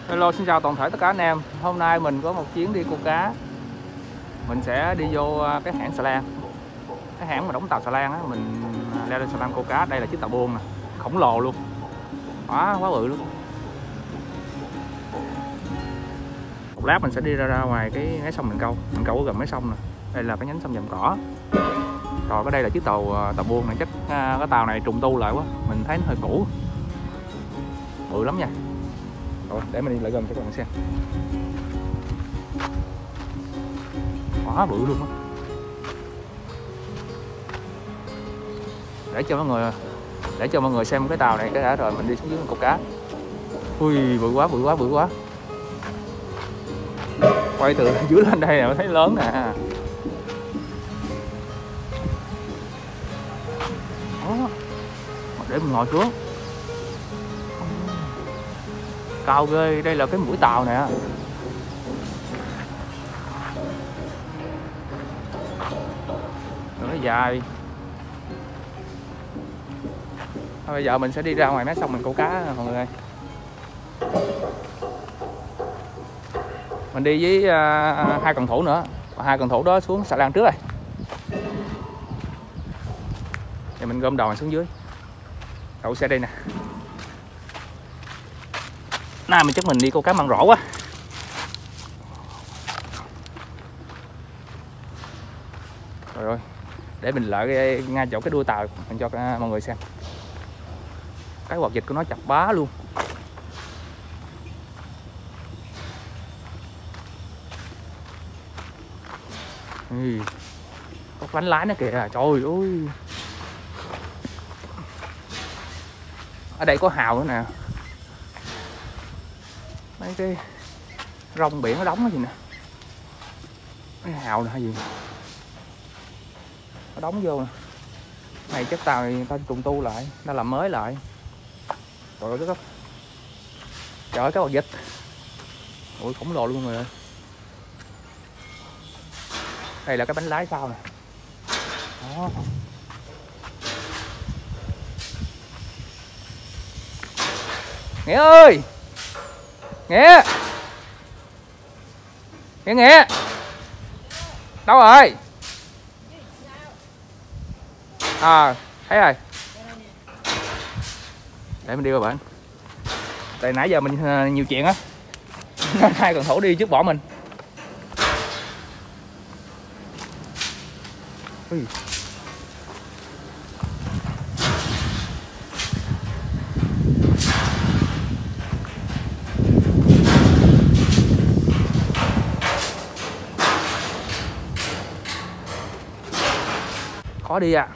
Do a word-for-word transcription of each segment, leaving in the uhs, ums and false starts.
Hello, xin chào toàn thể tất cả anh em. Hôm nay mình có một chuyến đi câu cá. Mình sẽ đi vô cái hãng xà lan, cái hãng mà đóng tàu xà lan á. Mình leo lên xà lan câu cá. Đây là chiếc tàu buông nè, khổng lồ luôn, quá quá bự luôn. Một lát mình sẽ đi ra, ra ngoài cái nhánh sông mình câu. Mình câu ở gần mấy sông nè. Đây là cái nhánh sông Vàm Cỏ. Rồi cái đây là chiếc tàu tàu buông này. Chắc cái tàu này trùng tu lại quá, mình thấy nó hơi cũ, bự lắm nha. Rồi để mình đi lại gần cho các bạn xem. Quá bự luôn á. Để cho mọi người để cho mọi người xem cái tàu này cái đã, rồi mình đi xuống dưới câu cá. Ui, bự quá, bự quá, bự quá. Quay từ dưới lên đây là thấy lớn nè. Đó. Để mình ngồi xuống. Cao ghê, đây là cái mũi tàu nè. Nó dài. Thôi bây giờ mình sẽ đi ra ngoài mé sông mình câu cá mọi người ơi. Mình đi với uh, hai cần thủ nữa. Hai cần thủ đó xuống xà lan trước rồi. Thì mình gom đầu xuống dưới. Đậu xe đây nè. Nay mình chắc mình đi câu cá măng rổ quá. Rồi rồi, để mình lại ngay chỗ cái đuôi tàu mình cho mọi người xem. Cái quạt vịt của nó chặt bá luôn. Ừ. Có bánh lái nó kìa, trời ơi. Ở đây có hào nữa nè. Mấy cái rong biển nó đóng cái gì nè. Cái hào nè hay gì. Nó đóng vô nè. Này chắc tàu này người ta trùng tu lại, nó làm mới lại. Trời ơi đất. Trời ơi cái quạt vịt. Ui khổng lồ luôn mọi người ơi. Đây là cái bánh lái sau nè. Đó. Nghĩa ơi. Nghĩa. Nghĩa Nghĩa. Đâu rồi? À, thấy rồi. Để mình đi vào bển. Tại nãy giờ mình uh, nhiều chuyện á. Hai cần thủ đi trước bỏ mình. Ui. Khó đi à.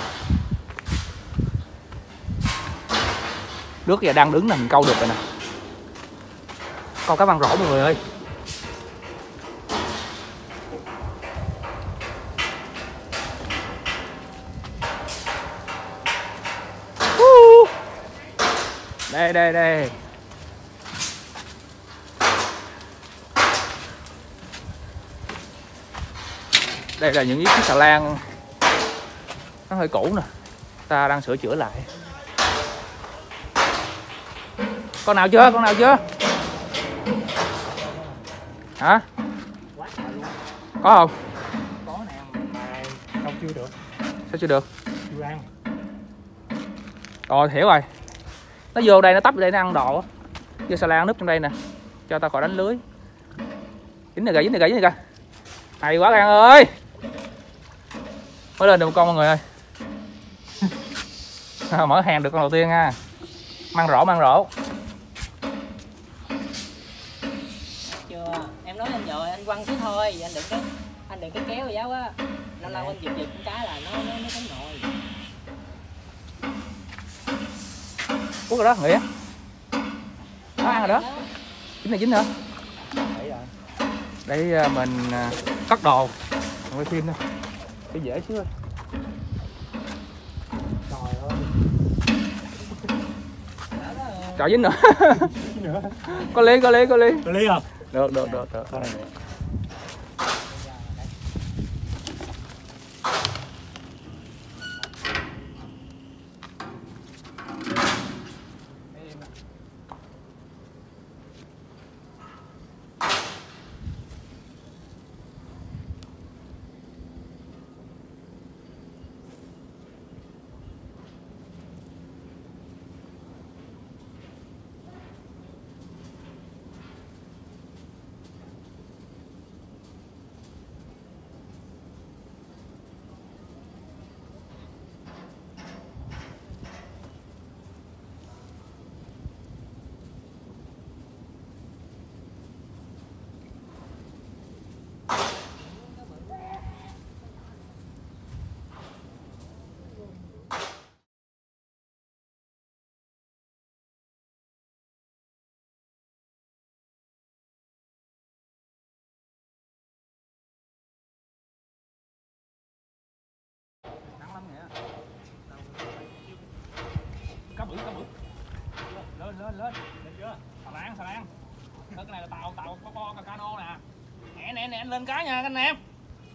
Nước giờ đang đứng là mình câu được rồi nè. Câu cá măng rổ mọi người ơi. Đây đây đây. Đây là những chiếc xà lan nó hơi cũ nè, ta đang sửa chữa lại. Con nào chưa? Con nào chưa? Hả? Có không? Có nè mà không chưa được. Sao chưa được? Chưa ăn. Rồi hiểu rồi. Nó vô đây nó tấp vô đây nó ăn đồ á. Vô xà lan núp trong đây nè, cho tao khỏi đánh lưới. Dính này kìa, dính này kìa, dính này kìa. Hay quá Gan ơi. Mới lên được một con mọi người ơi. Mở hàng được con đầu tiên nha. Măng rổ, măng rổ. Chưa, em nói anh rồi, anh quăng chứ thôi, anh đừng cái anh đừng cái kéo giáo á. Lâu lâu anh giật giật cái là nó nó nó cắn nồi. Cuốc rồi đó, Nghĩa. Nó ăn rồi đó. Dính này dính hả? Để mình cất đồ. Quay phim thôi. Cái dễ chứ. Trời dính nữa. Có lý, có lý, có lý. Có lý không? Được, được, được, được. lên lên lên chưa? Xà lan xà lan. Cái này là tàu tàu có con cano nè. Nè nè nè anh lên cái nha các anh em.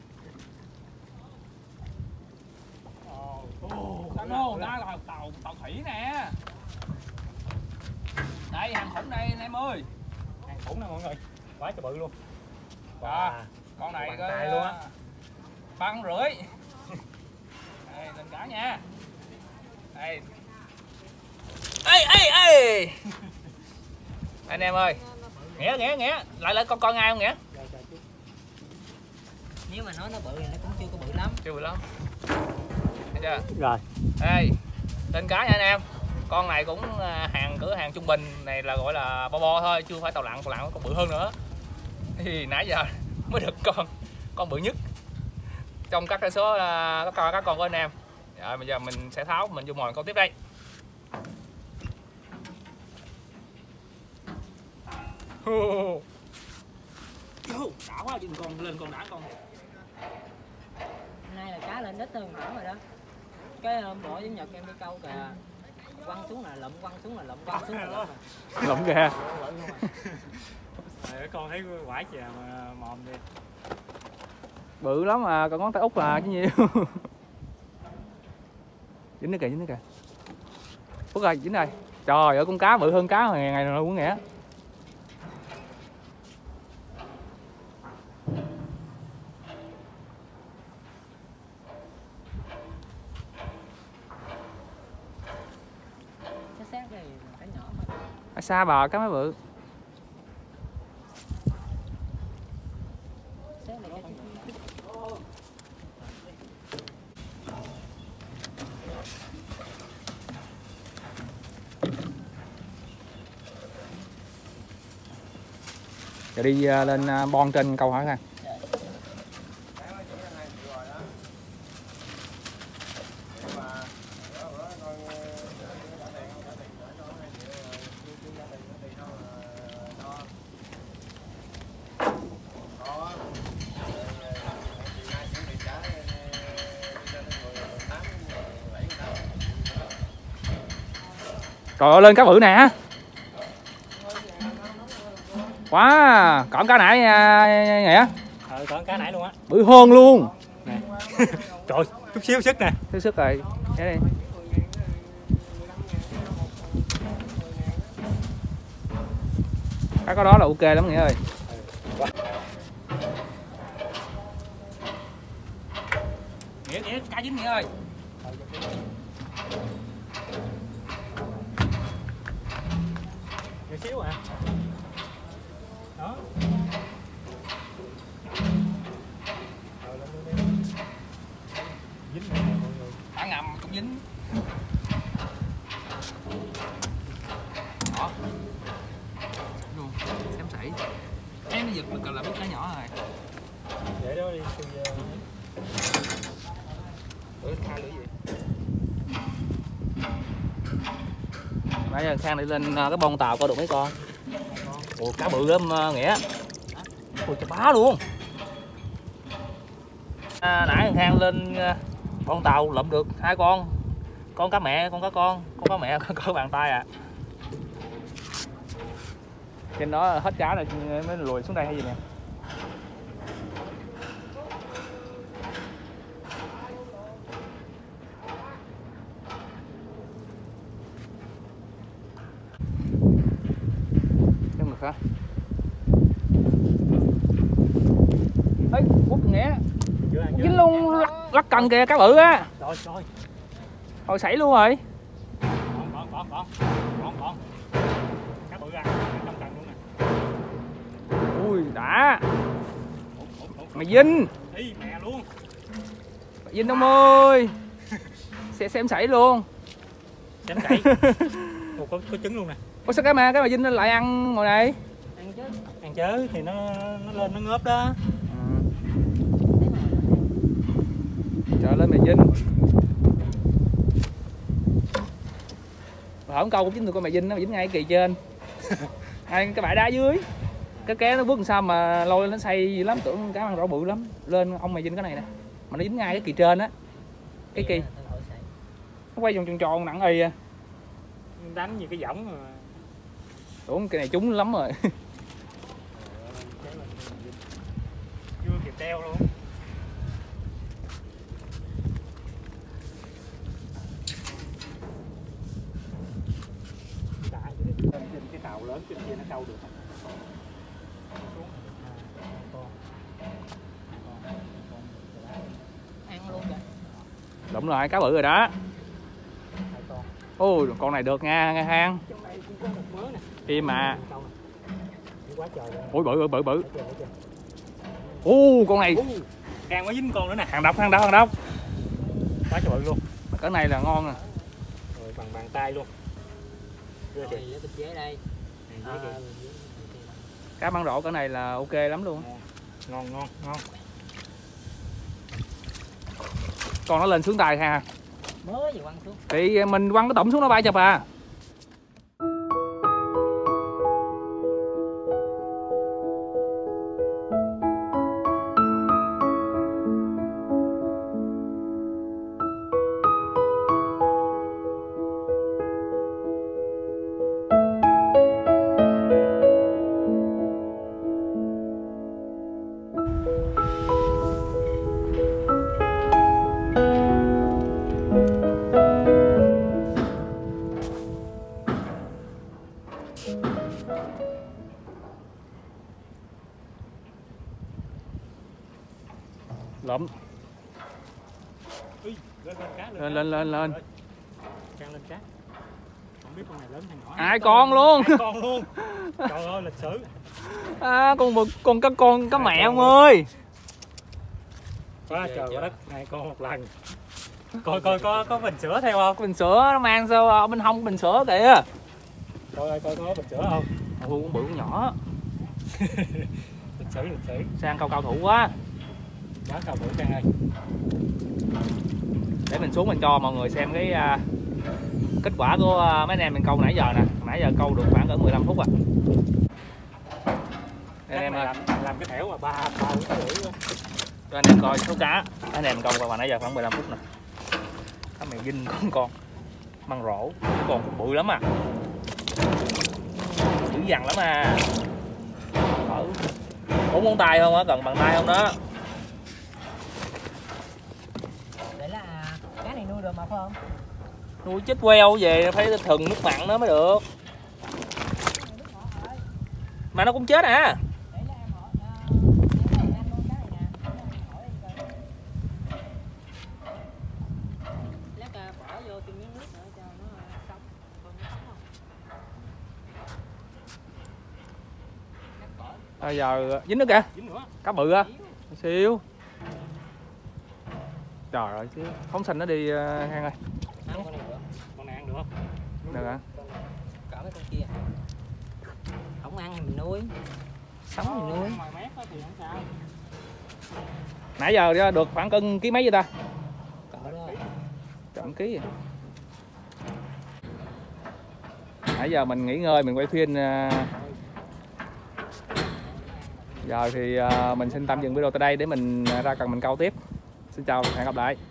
Oh, cano đó là tàu tàu thủy nè. Đây hàng khủng đây anh em ơi. Hàng khủng nè mọi người. Quá trời bự luôn. Wow. Con này có tay luôn á. băng rưỡi. Đây lên cá nha. Đây. Ê ê ê. Anh em ơi. Nghĩa nghĩa nghĩa, lại lại con con ai không nghĩa? Nếu mà nói nó bự thì nó cũng chưa có bự lắm. Chưa bự lắm. Thấy chưa? Rồi. Đây. Lên cá nha anh em. Con này cũng hàng cửa hàng trung bình, này là gọi là bo bo thôi, chưa phải tàu lặn, tàu lặn còn bự hơn nữa. Thì nãy giờ mới được con con bự nhất trong các cái số các con các con của anh em. Rồi bây giờ mình sẽ tháo mình vô mồi câu tiếp đây. Đã quá, chừng con lên con đã con. Hôm nay là cá lên ít hơn rồi đó. Cái hôm bữa với Nhật em đi câu kìa, quăng xuống là lụm, quăng xuống là lụm, quăng xuống là lụm. Lụm kìa. Rồi con thấy quải chè mà mòm đi. Bự lắm mà, còn ngón tay út mà chứ nhiều. Dính nữa kìa, dính nữa kìa. Phước ơi, dính đây. Trời ơi, con cá bự hơn cá ngày ngày nào cũng nghĩa. Cái xác này phải nhỏ mà. Ở xa bờ cá mới bự. Xác này cái Giờ đi lên bon trên câu hỏi ha. Trời ơi, lên cá bự nè. Quá, còn cá nãy Nghĩa. Ờ, còn cá nãy luôn á. Bự hơn luôn. Nè. Trời, chút xíu sức nè. Chút sức rồi. Thế đi. Cá có đó là ok lắm Nghĩa ơi. Nghĩa, Nghĩa, cá dính Nghĩa ơi. Chút xíu hả? Đó. Dính nè mọi người. Cá ngầm cũng dính. Đó. Luôn, xém sảy. Em nó giật mình còn là biết cá nhỏ rồi. Để đó đi, tôi giờ. Lưỡi hai lưỡi gì? Nãy giờ Khang đi lên cái bon tàu coi được mấy con. Ồ, cá bự lắm Nghĩa. Ôi trời bá luôn. À, nãy Khang lên bon tàu lụm được hai con. Con cá mẹ, con cá con, con cá mẹ có bàn tay à. Trên đó hết cá rồi mới lùi xuống đây hay gì nè. Xem được hả? Ê, Út Nghĩa. Dính luôn, lắc, lắc cần kìa, cá bự á. Rồi, rồi. Hồi sảy luôn rồi. Còn, còn, còn, còn, còn, còn. Cá bự ra, trong cần luôn nè. Ui, đã. Mày dính. Ý, mẹ luôn. Mày dính ông ơi. Sẽ xem sảy luôn. Xem sảy. Ồ, có, có trứng luôn nè. Ủa sao cái mà cái mà dính lại ăn ngồi này? ăn chứ. Ăn chớ thì nó nó lên nó ngớp đó. Trời lên mày dính. Hổng câu cũng dính được con mày dính, nó dính ngay cái kỳ trên. Ngay cái bãi đá dưới. Cái ké nó vứt làm sao mà lôi nó say gì lắm, tưởng cá ăn rõ bự lắm. Lên ông mày dính cái này nè. Mà nó dính ngay cái kỳ trên á. Cái kỳ. Nó quay vòng tròn tròn nặng ì à. Đánh như cái võng mà. Đúng, cái này trúng lắm rồi. Chưa kịp đeo luôn. Trên cái tàu lớn trên kia nó câu được. Ăn luôn kìa. Đúng rồi, cá bự rồi đó. Ô, con này được nha, nghe hang. Im mà. Ôi bự bự bự bự. Ô, con này. Đang có dính con nữa nè. Hàng độc, hàng độc, hàng độc. Quá trời bự luôn. Cái này là ngon nè. Rồi bằng bàn tay luôn. Rồi lấy bên dưới đây. À, Cá măng rổ cái này là ok lắm luôn. Ngon ngon ngon. Con nó lên xuống tay ha. mới gì quăng xuống. Thì mình quăng cái tổng xuống nó bay chập à. Lụm. Lên lên lên lên. Càng lên cá. Không biết con này lớn hay nhỏ. Ai con luôn. Ai con luôn. Trời ơi lịch sử. À, con một con cá con cá mẹ ông ơi. Quá trời quá đất, hai con một lần. Coi coi có có bình sữa theo không? Bình sữa nó mang sao ở bên hông bình sữa kìa. Coi ơi coi có bình sữa không? Ôi con bự con nhỏ. Lịch sử lịch sử. Sang câu cao thủ quá. Quá cao thủ Trang ơi. Để mình xuống mình cho mọi người xem cái uh, kết quả của uh, mấy anh em mình câu nãy giờ nè. Nãy giờ câu được khoảng cỡ mười lăm phút à. Anh em làm, làm cái thẻo mà ba ba cái rưỡi luôn. Cho anh em coi số cá. Anh em câu qua nãy giờ khoảng mười lăm phút nè. Cá mèo dinh con con măng rổ, cái con cũng bự lắm à. Dữ dằn lắm à. Ở bốn ngón tay không á, gần bàn tay không đó. Để là cá này nuôi được mà phải không? Nuôi chết queo về phải thừng nước mặn nó mới được. Mà nó cũng chết à. Bây giờ dính nữa kìa. Cá bự á. Siêu. Trời ơi chứ phóng sinh nó đi Hang ơi. Ăn con này được. Con này ăn được không? Được hả? Cỡ cái con kia. Không ăn thì mình nuôi. Sống thì nuôi. Nãy giờ được khoảng cân ký mấy vậy ta? Cỡ đó. Chậm ký vậy. Nãy giờ mình nghỉ ngơi mình quay phim. Giờ thì mình xin tạm dừng video tại đây để mình ra cần mình câu tiếp. Xin chào và hẹn gặp lại.